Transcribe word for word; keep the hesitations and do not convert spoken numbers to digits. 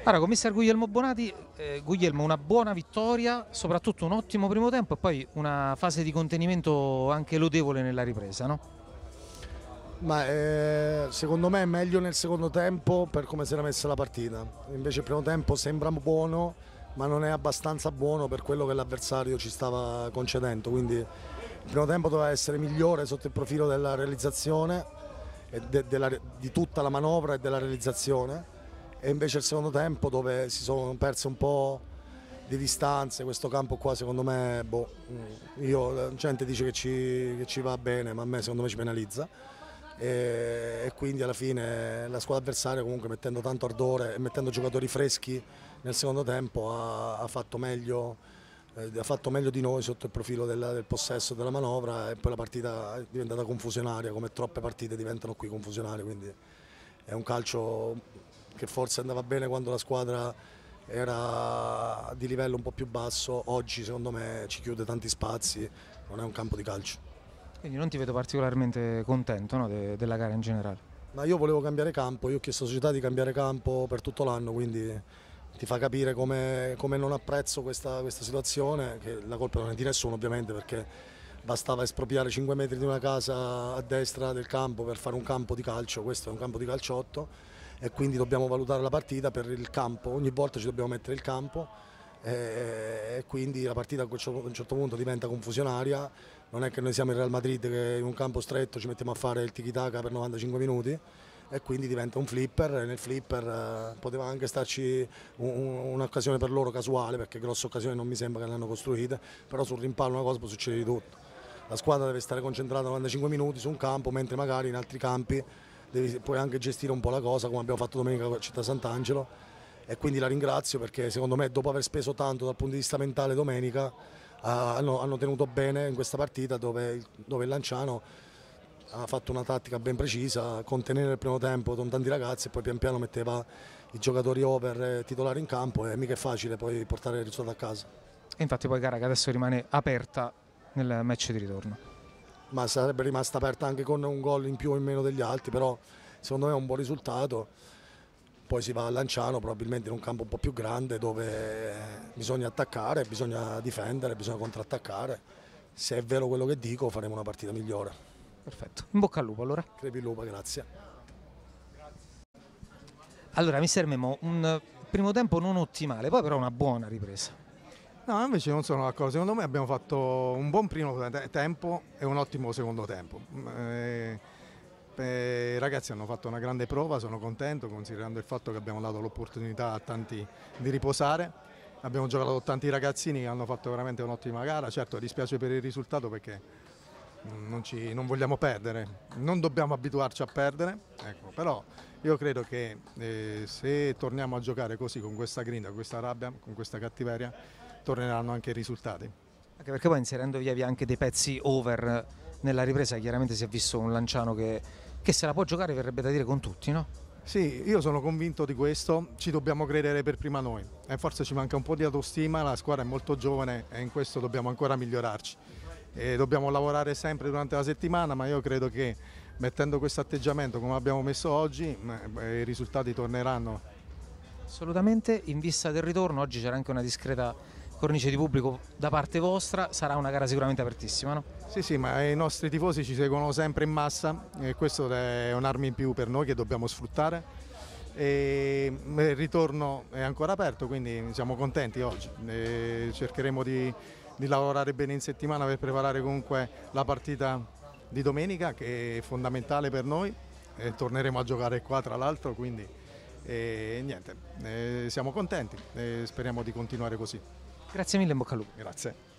Allora, con mister Guglielmo Bonati, eh, Guglielmo, una buona vittoria, soprattutto un ottimo primo tempo e poi una fase di contenimento anche lodevole nella ripresa, no? Ma eh, secondo me è meglio nel secondo tempo per come si era messa la partita. Invece il primo tempo sembra buono, ma non è abbastanza buono per quello che l'avversario ci stava concedendo. Quindi il primo tempo doveva essere migliore sotto il profilo della realizzazione, e de della, di tutta la manovra e della realizzazione. E invece il secondo tempo, dove si sono perse un po' di distanze, questo campo qua secondo me, boh, io, la gente dice che ci, che ci va bene, ma a me secondo me ci penalizza. E, e quindi alla fine la squadra avversaria, comunque mettendo tanto ardore e mettendo giocatori freschi nel secondo tempo, ha, ha, fatto meglio, eh, ha fatto meglio di noi sotto il profilo del, del possesso della manovra, e poi la partita è diventata confusionaria, come troppe partite diventano qui confusionarie. Quindi è un calcio che forse andava bene quando la squadra era di livello un po' più basso. Oggi secondo me ci chiude tanti spazi, non è un campo di calcio. Quindi non ti vedo particolarmente contento, no, de della gara in generale. Ma io volevo cambiare campo, io ho chiesto alla società di cambiare campo per tutto l'anno, quindi ti fa capire come, come non apprezzo questa, questa situazione, che la colpa non è di nessuno ovviamente, perché bastava espropriare cinque metri di una casa a destra del campo per fare un campo di calcio. Questo è un campo di calciotto e quindi dobbiamo valutare la partita per il campo, ogni volta ci dobbiamo mettere il campo, e quindi la partita a un certo punto diventa confusionaria. Non è che noi siamo il Real Madrid che in un campo stretto ci mettiamo a fare il tiki-taka per novantacinque minuti, e quindi diventa un flipper, e nel flipper eh, poteva anche starci un'occasione per loro casuale, perché grosse occasioni non mi sembra che le hanno costruite, però sul rimpallo una cosa può succedere di tutto. La squadra deve stare concentrata novantacinque minuti su un campo, mentre magari in altri campi devi, puoi anche gestire un po' la cosa, come abbiamo fatto domenica a Città Sant'Angelo, e quindi la ringrazio, perché secondo me, dopo aver speso tanto dal punto di vista mentale domenica, uh, hanno, hanno tenuto bene in questa partita, dove, dove il Lanciano ha fatto una tattica ben precisa: contenere il primo tempo con tanti ragazzi, e poi pian piano metteva i giocatori over eh, titolari in campo, e mica è facile poi portare il risultato a casa. E infatti poi gara che adesso rimane aperta nel match di ritorno. Ma sarebbe rimasta aperta anche con un gol in più o in meno degli altri, però secondo me è un buon risultato. Poi si va a Lanciano, probabilmente in un campo un po' più grande, dove bisogna attaccare, bisogna difendere, bisogna contrattaccare. Se è vero quello che dico, faremo una partita migliore. Perfetto, in bocca al lupo allora. Crepi il lupo, grazie. Allora, mister Memo, un primo tempo non ottimale, poi però una buona ripresa. No, invece non sono d'accordo. Secondo me abbiamo fatto un buon primo tempo e un ottimo secondo tempo. Eh, I ragazzi hanno fatto una grande prova, sono contento, considerando il fatto che abbiamo dato l'opportunità a tanti di riposare. Abbiamo giocato con tanti ragazzini che hanno fatto veramente un'ottima gara. Certo, dispiace per il risultato, perché non, ci, non vogliamo perdere, non dobbiamo abituarci a perdere, ecco, però io credo che eh, se torniamo a giocare così, con questa grinta, con questa rabbia, con questa cattiveria, torneranno anche i risultati. Anche perché poi, inserendo via via anche dei pezzi over nella ripresa, chiaramente si è visto un Lanciano che, che se la può giocare, verrebbe da dire, con tutti, no? Sì, io sono convinto di questo, ci dobbiamo credere per prima noi, e forse ci manca un po' di autostima, la squadra è molto giovane e in questo dobbiamo ancora migliorarci. E dobbiamo lavorare sempre durante la settimana, ma io credo che mettendo questo atteggiamento come abbiamo messo oggi, i risultati torneranno. Assolutamente. In vista del ritorno, oggi c'era anche una discreta cornice di pubblico da parte vostra, sarà una gara sicuramente apertissima, no? Sì, sì, ma i nostri tifosi ci seguono sempre in massa, e questo è un'arma in più per noi che dobbiamo sfruttare. E il ritorno è ancora aperto, quindi siamo contenti oggi. E cercheremo di, di lavorare bene in settimana per preparare comunque la partita di domenica, che è fondamentale per noi, e torneremo a giocare qua tra l'altro, quindi e niente, e siamo contenti e speriamo di continuare così. Grazie mille, in bocca al lupo. Grazie.